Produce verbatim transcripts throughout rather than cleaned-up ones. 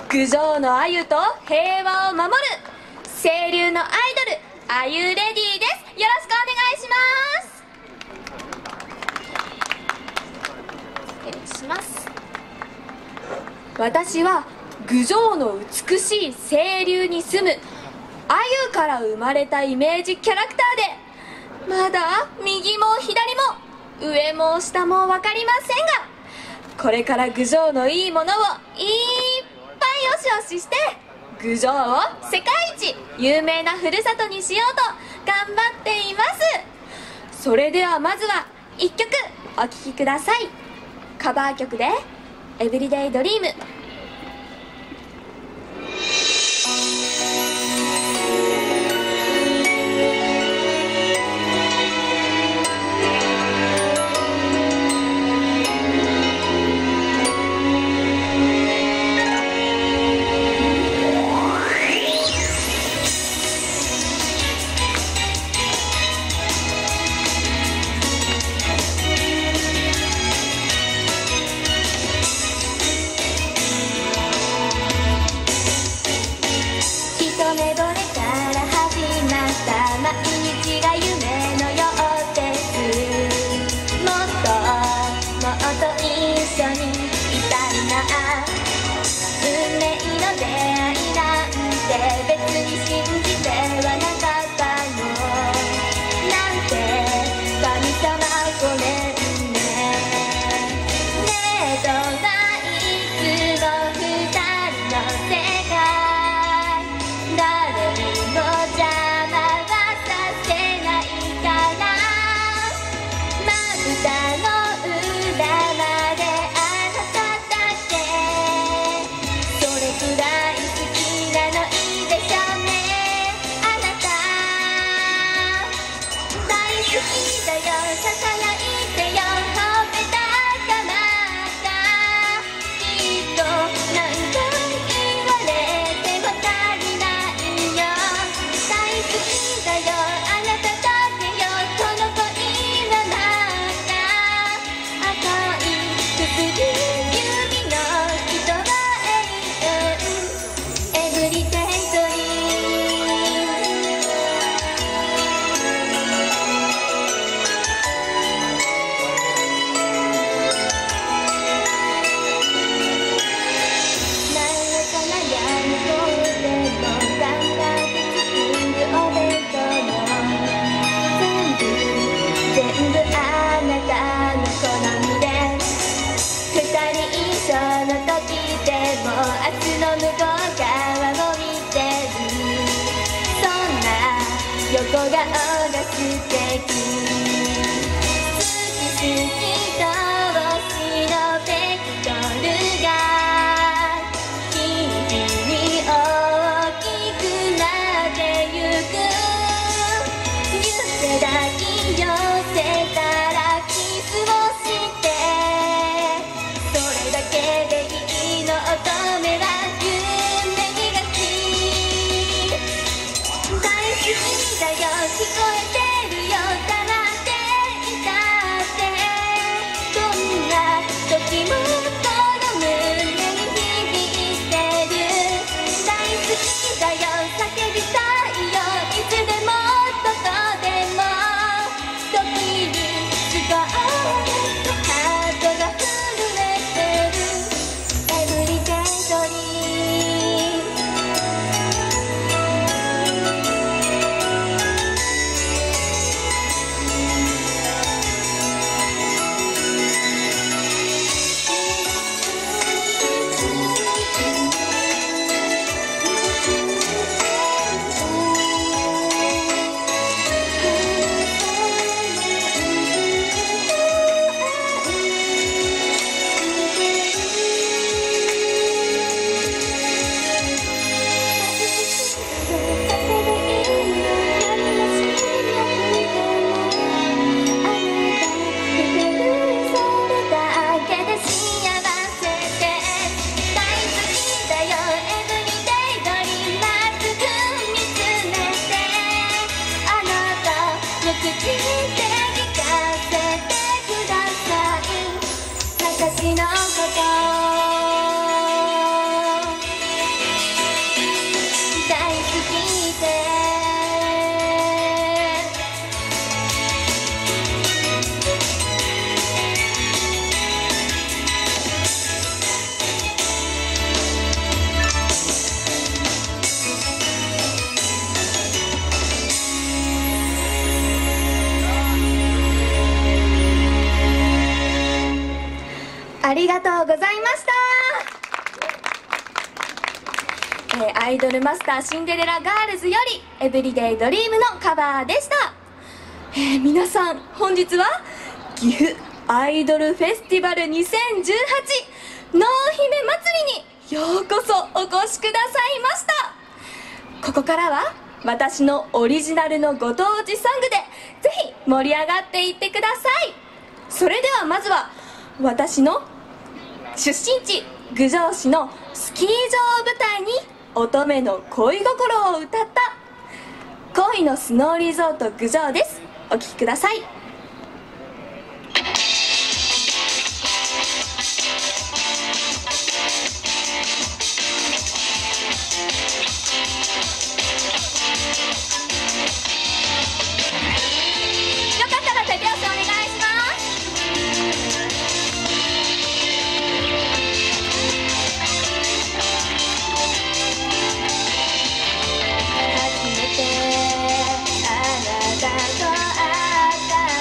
郡上のあゆと平和を守る清流のアイドル、あゆレディです。よろしくお願いします。失礼します。私は郡上の美しい清流に住むあゆから生まれたイメージキャラクターで、まだ右も左も上も下も分かりませんが、これから郡上のいいものをいっぱいよしよしして郡上を世界一有名なふるさとにしようと頑張っています。それではまずはいっきょくお聴きください。カバー曲で「エブリデイドリーム」。 「 ありがとうございました、えー、アイドルマスターシンデレラガールズよりエブリデイドリームのカバーでした。えー、皆さん本日は岐阜アイドルフェスティバルにせんじゅうはち濃姫祭りにようこそお越しくださいました。ここからは私のオリジナルのご当地ソングでぜひ盛り上がっていってください。それではまずは私の出身地郡上市のスキー場を舞台に乙女の恋心を歌った恋のスノーリゾート郡上です。お聴きください。初めてあなたと会った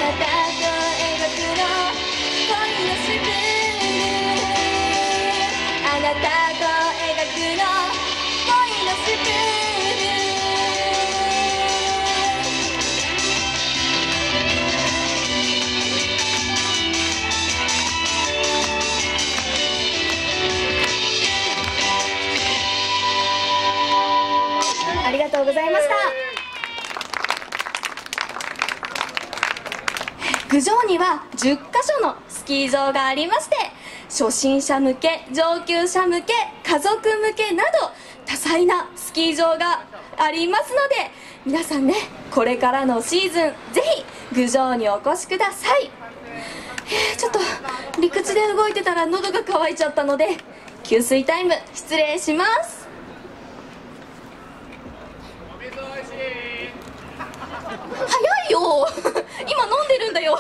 たと描くの恋のスプーン、あなたと描くの恋のスプーン。ありがとうございました。郡上にはじゅっかしょのスキー場がありまして、初心者向け、上級者向け、家族向けなど多彩なスキー場がありますので、皆さんね、これからのシーズンぜひ郡上にお越しください。えー、ちょっと理屈で動いてたら喉が渇いちゃったので給水タイム失礼します。早いよ今飲んでるんだよ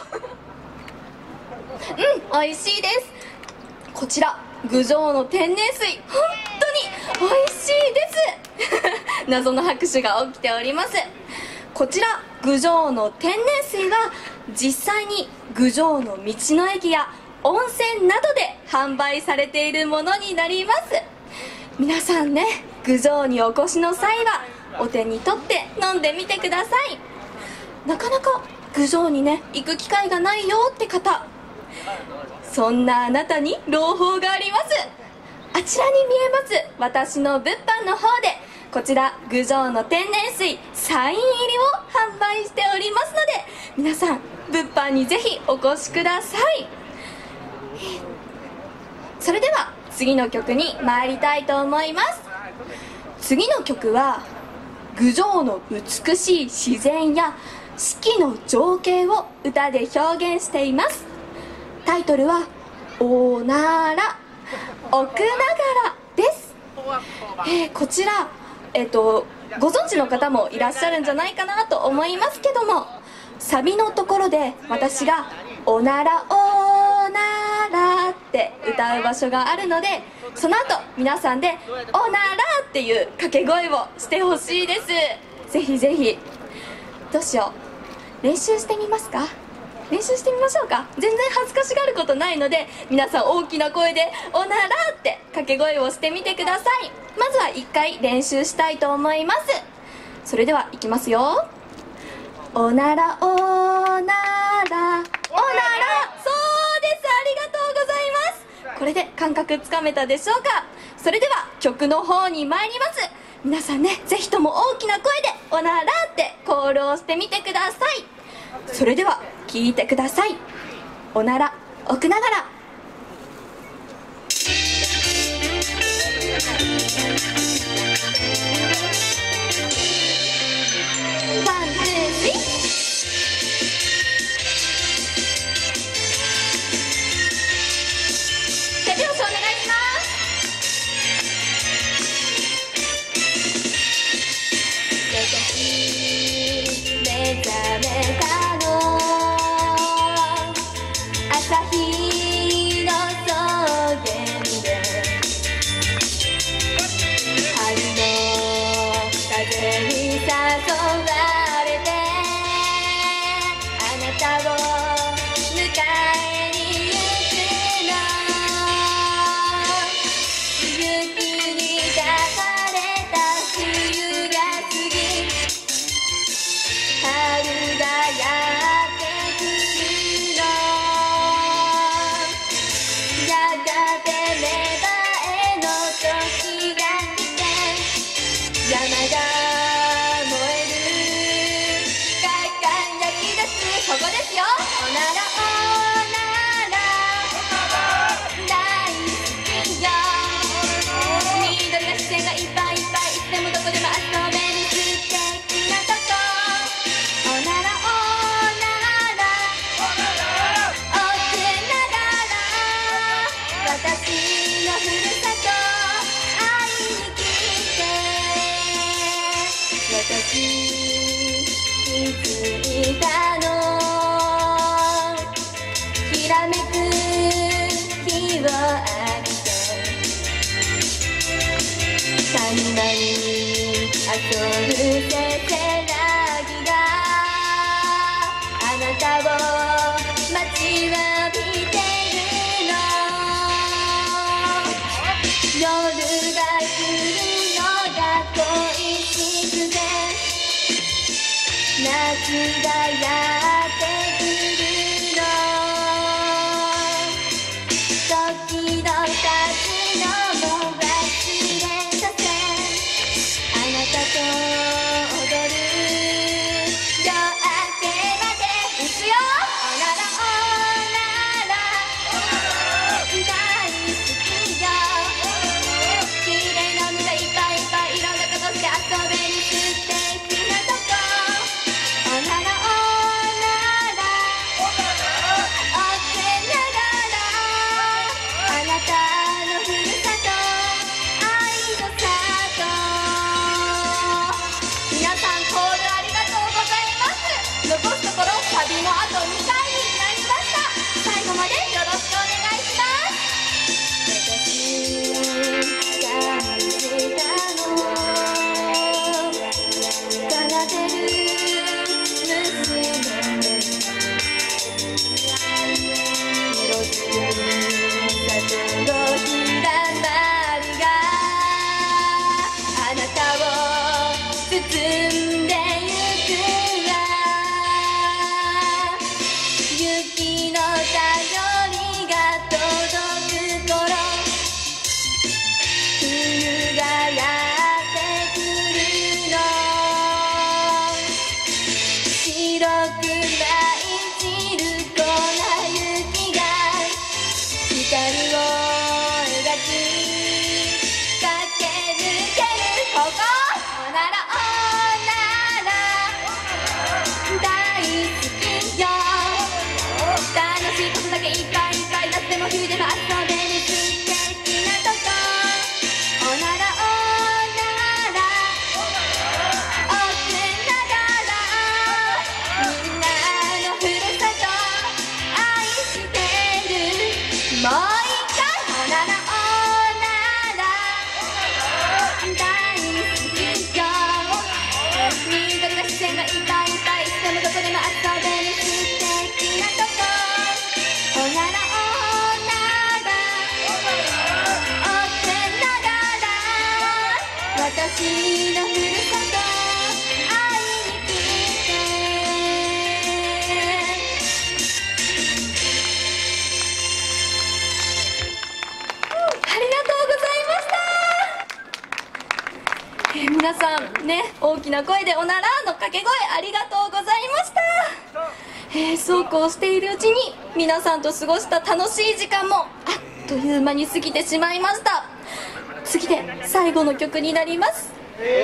うん、美味しいです。こちら郡上の天然水、本当に美味しいです謎の拍手が起きております。こちら郡上の天然水は実際に郡上の道の駅や温泉などで販売されているものになります。皆さんね、郡上にお越しの際はお手に取って飲んでみてください。なかなか郡上にね行く機会がないよって方、そんなあなたに朗報があります。あちらに見えます私の物販の方で、こちら郡上の天然水サイン入りを販売しておりますので、皆さん物販にぜひお越しください。それでは次の曲に参りたいと思います。次の曲は郡上の美しい自然や四季の情景を歌で表現しています。タイトルはおなら奥ながらです。えー、こちら、えーと、ご存知の方もいらっしゃるんじゃないかなと思いますけども、サビのところで私がおならおならって歌う場所があるので、その後皆さんでおならっていう掛け声をしてほしいです。ぜひぜひ。どうしよう、練習してみますか。練習してみましょうか。全然恥ずかしがることないので、皆さん大きな声でおならって掛け声をしてみてください。まずは一回練習したいと思います。それではいきますよ。おならおならおなら、そうです、ありがとうございます。これで感覚つかめたでしょうか。それでは曲の方に参ります。皆さんね、ぜひとも大きな声でおならってコールをしてみてください。それでは聞いてください。おなら奥ながら。ワンツースリー、手拍子お願いします。私目覚めた朝日の草原で、春の風に誘われて、あなたを迎えに行くの。雪に抱かれた冬が過ぎ、春がやってくるの。やがて芽生えの時が来て、山が燃える、かか焼き出す、ここですよ。おならおなら大好きよ。緑が自然がいっぱいいっぱい、いつでもどこでも遊べる素敵なとこ。おならおなら奥ながら、私のふるさと会いに来て。私気づいたの、ひらめく日を浴びて、谷間に遊ぶせせらぎがあなたをがやってくるの。時の経つのも忘れさせ、あなたと踊る夜明けまでいくよ。おならおなら大好きよ。綺麗な海がいっぱいいっぱい、いろんなとこで遊べる素敵なとこ。おならおならおけながら、あなたのふるさと愛の里。皆さんコールありがとうございます。残すところサビもあとにかいになりました。最後までよろしくお願いします。私が見てたの奏でる娘の色づく里のひだまりがあなたを包んでゆくわ。雪の便りが届く頃、冬がやってくるの。白く舞い散る粉雪が光を描き駆け抜けるここ。おならおなら大好きよ。楽しいことだけいっぱいいっぱい、夏でも冬でも遊べる素敵なとこ。おならおならおけながら、みんなのふるさと愛してる。もう一回。おならおなら大好きよ。緑が自然がいっぱいいっぱい、いつでもどこでも遊べる素敵なとこ。おならおならおけながら、私のふるさと会いに来て。ありがとうございました。えー皆さんね、大きな声でおならの掛け声ありがとうございました。えーそうこうしているうちに皆さんと過ごした楽しい時間もあっという間に過ぎてしまいました。次で最後の曲になります。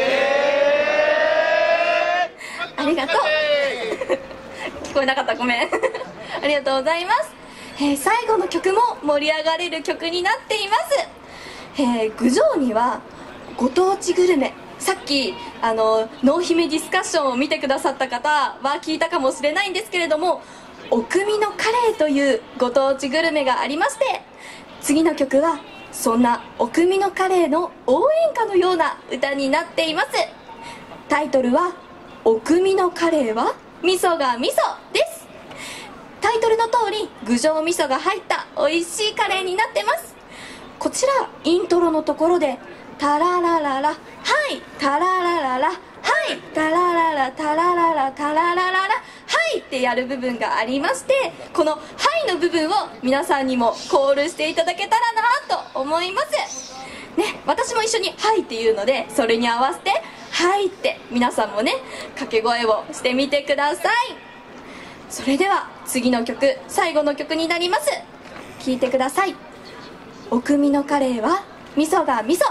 ありがとう聞こえなかった、ごめんありがとうございます。えー最後の曲も盛り上がれる曲になっています。えー、郡上にはご当地グルメ、さっきあの濃姫ディスカッションを見てくださった方は聞いたかもしれないんですけれども、奥美濃カレーというご当地グルメがありまして、次の曲はそんな奥美濃カレーの応援歌のような歌になっています。タイトルは奥美濃カレーは味噌が味噌です。タイトルの通り郡上味噌が入った美味しいカレーになってます。こちらイントロのところでタララララ、はいタララララ、はいタラララタラララタララララ、はいってやる部分がありまして、このはいの部分を皆さんにもコールしていただけたらなと思いますね。私も一緒にはいっていうので、それに合わせてはいって皆さんもね掛け声をしてみてください。それでは次の曲、最後の曲になります。聴いてください。奥美濃カレーは味噌が味噌。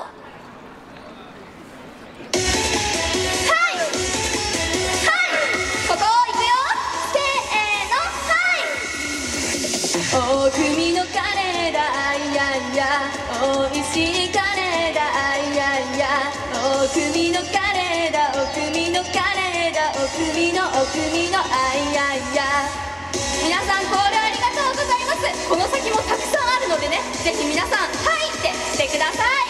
奥美濃カレーだいやいや、おいしいカレーだいやいや、奥美濃カレーだ、奥美濃カレーだ、奥美濃奥美濃あいやいや。皆さんコールありがとうございます。この先もたくさんあるのでね、ぜひ皆さんはいってしてください。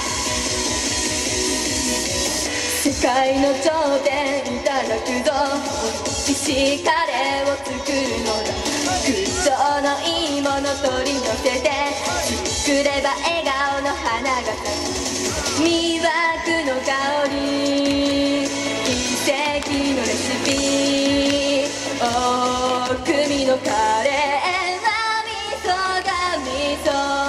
世界の頂点いただくぞ、おいしいカレーを作るのだ。グッドのいいもの取り寄せて作れば笑顔の花が咲く、魅惑の香り、奇跡のレシピ。 カレーは味噌が味噌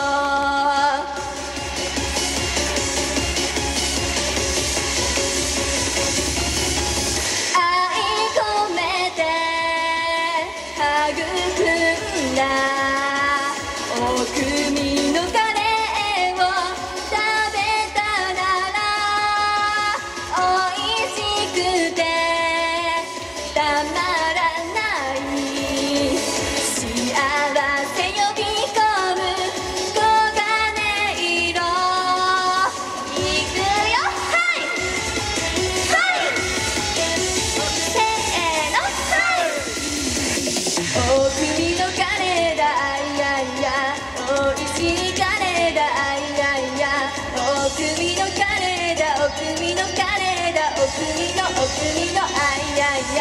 愛込めて育んだおくみのカレーを食べたならおいしくてたまらない幸せ呼び込む黄金色いくよはいはいせーのはいおくみのカレーだあいやいやおいしいカレーだあいやいやおくみのカレーだおくみのカレーだおくみのおくみのあいやいや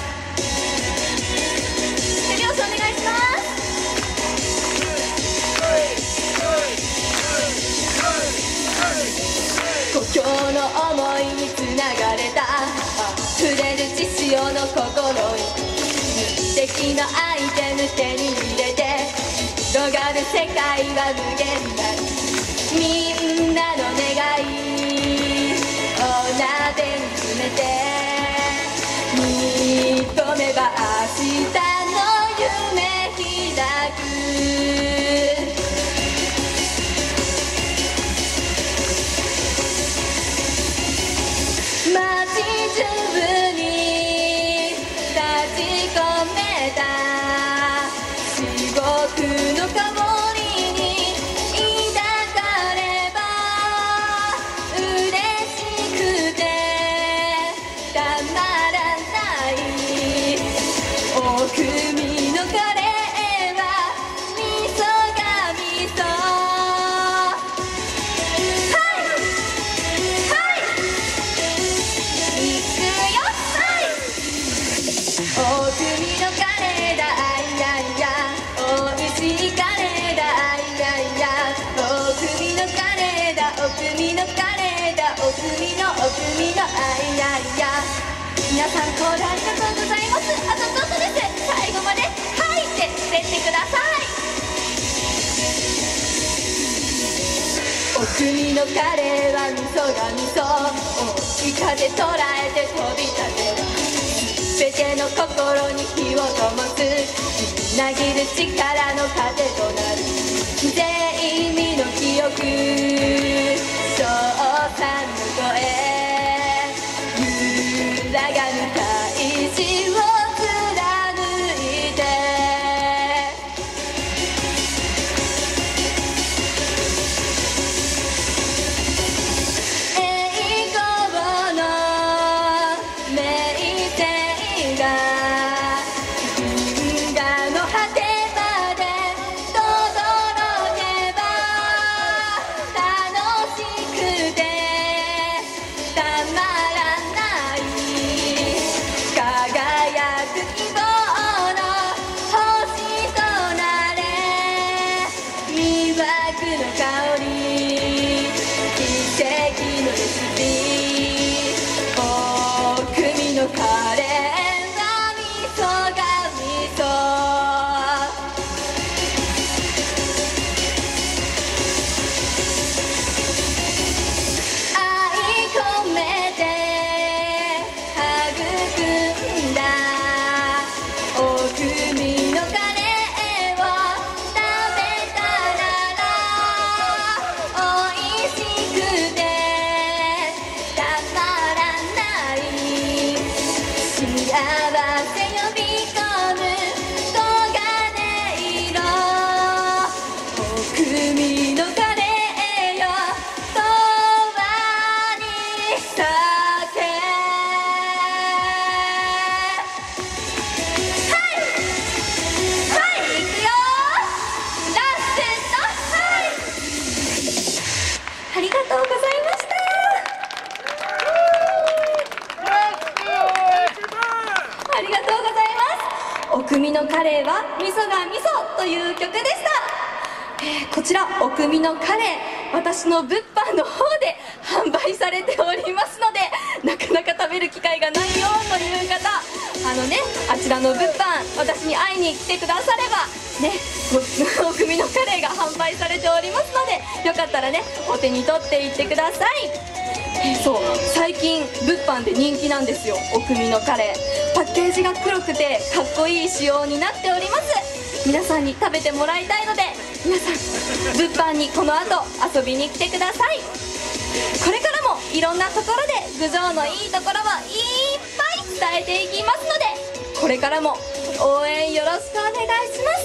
手拍子お願いします故郷の想いにつながれた溢れる血潮の心に無敵のアイテム手に入れて広がる世界は無限大みんなの願いお鍋に詰めて見込めば明日の夢開く街中に立ち込めた至極の香りに抱かれば嬉しくてたまらないおくみのカレーは味噌が味噌はいはいいくよはいおくみのカレーだあいやいやおいしいカレーだあいやいやおくみのカレーだおくみのカレーだおくみのおくみのあいやいや皆さんコールありがとうございます。あとちょっとです最後まではいって滑ってください。おくみのカレーは味噌が味噌大きい風捉えて飛び立てすべての心に火を灯すみなぎる力の糧となる全意味の記憶翔さんの声揺らがぬ大地を貫いて栄光の名声が銀河の果てまで届けば楽しくてたまらない輝く希望の星となれ魅惑の香り奇跡のレシピおくみのカレーは味噌が味噌愛込めて育んだおくみのカレーを食べたならおいしくてたまらない幸せ呼び込む黄金色おくみのカレーよ永遠に咲けはいはいいくよラストはいありがとうございましたありがとうございますおくみのカレーは味噌が味噌という曲でした、えーこちらおくみのカレー私の物販の方で販売されておりますのでなかなか食べる機会がないよという方あのね、あちらの物販、私に会いに来てくださればね、おくみのカレーが販売されておりますので、よかったらね、お手に取っていってください。えそう、最近物販で人気なんですよ、おくみのカレー。パッケージが黒くてかっこいい仕様になっております。皆さんに食べてもらいたいので、皆さん物販にこの後遊びに来てください。これからもいろんなところで郡上のいいところをいっぱい伝えていきますので、これからも応援よろしくお願いします。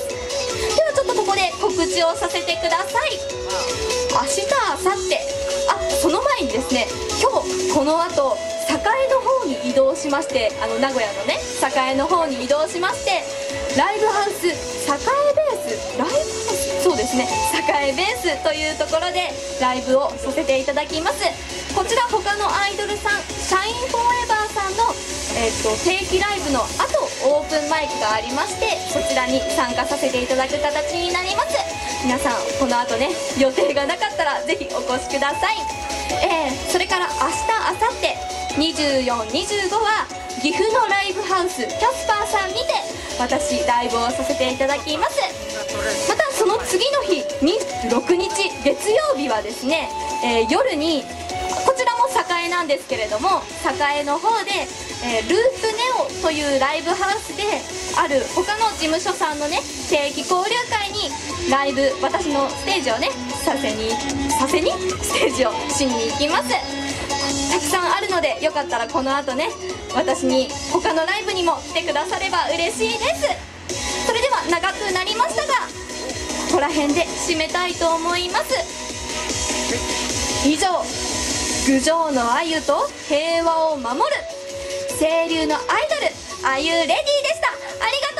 ではちょっとここで告知をさせてください。明日、明後日、あ、その前にですね、今日この後栄の方に移動しまして、あの名古屋のね栄の方に移動しまして、ライブハウス栄ベース、ライブハウス、そうですね、栄ベースというところでライブをさせていただきます。こちら他のアイドルさん、シャインフォーエバーさんの、えー、と定期ライブの後オープンマイクがありまして、そちらに参加させていただく形になります。皆さんこの後ね、予定がなかったらぜひお越しください。えー、それから明日、明後日にじゅうよん、にじゅうごは岐阜のライブハウスキャスパーさんにて私ライブをさせていただきます。またその次の日にじゅうろくにち月曜日はですね、えー、夜にこちらも栄なんですけれども、栄の方で、えー、ループネオというライブハウスである他の事務所さんのね定期交流会にライブ、私のステージをねさせにさせにステージをしに行きます。たくさんあるので、よかったらこの後ね、私に他のライブにも来てくだされば嬉しいです。それでは長くなりましたが、ここら辺で締めたいと思います。以上、郡上のあゆと平和を守る清流のアイドル、あゆレディでした。ありがとう。